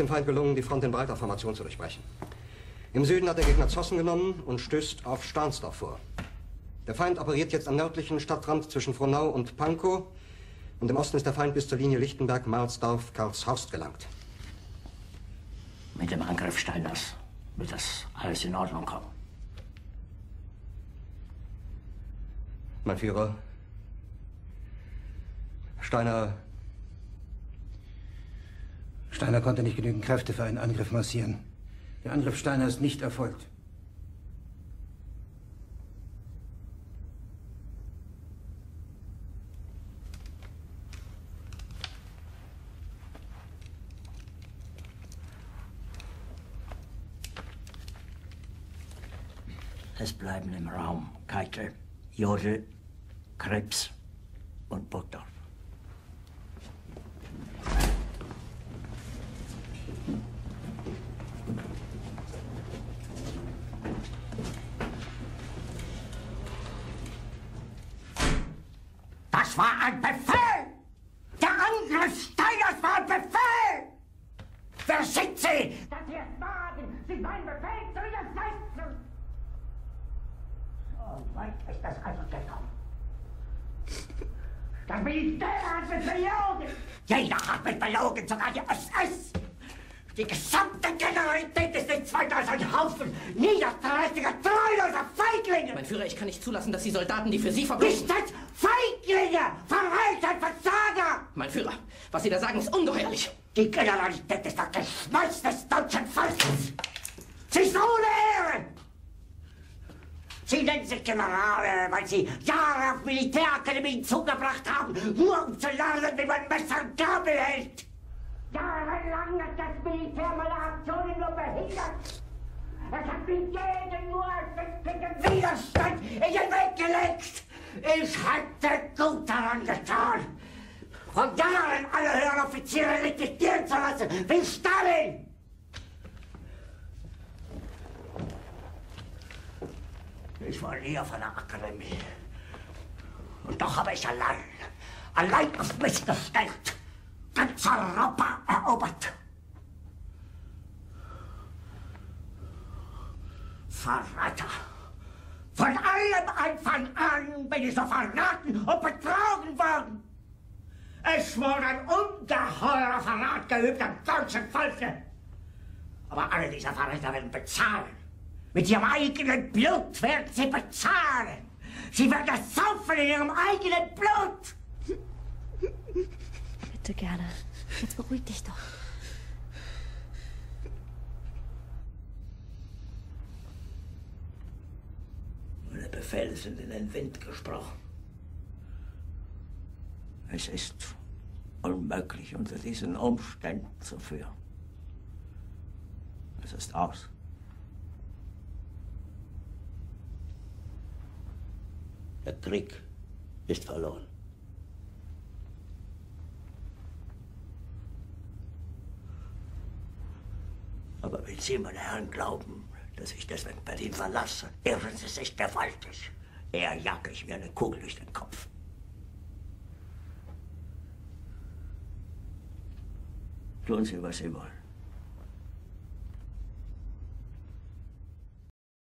dem Feind gelungen, die Front in breiter Formation zu durchbrechen. Im Süden hat der Gegner Zossen genommen und stößt auf Stahnsdorf vor. Der Feind operiert jetzt am nördlichen Stadtrand zwischen Frohnau und Pankow. Und im Osten ist der Feind bis zur Linie Lichtenberg-Marsdorf-Karlshorst gelangt. Mit dem Angriff Steiners wird das alles in Ordnung kommen. Mein Führer, Steiner konnte nicht genügend Kräfte für einen Angriff massieren. Der Angriff Steiner ist nicht erfolgt. Es bleiben im Raum Keitel, Jodl, Krebs und Burgdorf. Das war ein Befehl! Der Angriff Steiners war ein Befehl! Wer sind Sie, dass Sie es wagen, sich meinen Befehl zu widersetzen? So weit ist das also gekommen. Das Militär hat mich belogen! Jeder hat mich belogen, sogar die SS! Die gesamte Generalität ist nichts weiter als ein Haufen niederträchtiger, treuloser Feiglinge! Mein Führer, ich kann nicht zulassen, dass die Soldaten, die für Sie verbringen... Nicht als Feiglinge! Verreiter, Versager! Mein Führer, was Sie da sagen, ist ungeheuerlich. Die Generalität ist das Geschmeiß des deutschen Volkes! Sie ist ohne Ehre! Sie nennen sich Generale, weil Sie Jahre auf Militärakademien zugebracht haben, nur um zu lernen, wie man Messer und Gabel hält! Jahrelang hat das Militär meine Aktionen nur behindert. Es hat mir jeden nur ersichtlichen Widerstand in den Weg gelegt. Ich hätte gut daran getan, von Jahren alle höheren Offiziere liquidieren zu lassen, wie Stalin. Ich war nie auf einer Akademie. Und doch habe ich allein auf mich gestellt, ganz Europa erobert. Verräter! Von allem Anfang an bin ich so verraten und betrogen worden. Es wurde ein ungeheurer Verrat geübt am deutschen Volke. Aber alle diese Verräter werden bezahlen. Mit ihrem eigenen Blut werden sie bezahlen. Sie werden es saufen in ihrem eigenen Blut. Bitte gerne. Jetzt beruhig dich doch. Meine Befehle sind in den Wind gesprochen. Es ist unmöglich, unter diesen Umständen zu führen. Es ist aus. Der Krieg ist verloren. Aber wenn Sie, meine Herren, glauben, dass ich deswegen Berlin verlasse, irren Sie sich gewaltig. Eher jage ich mir eine Kugel durch den Kopf. Tun Sie, was Sie wollen.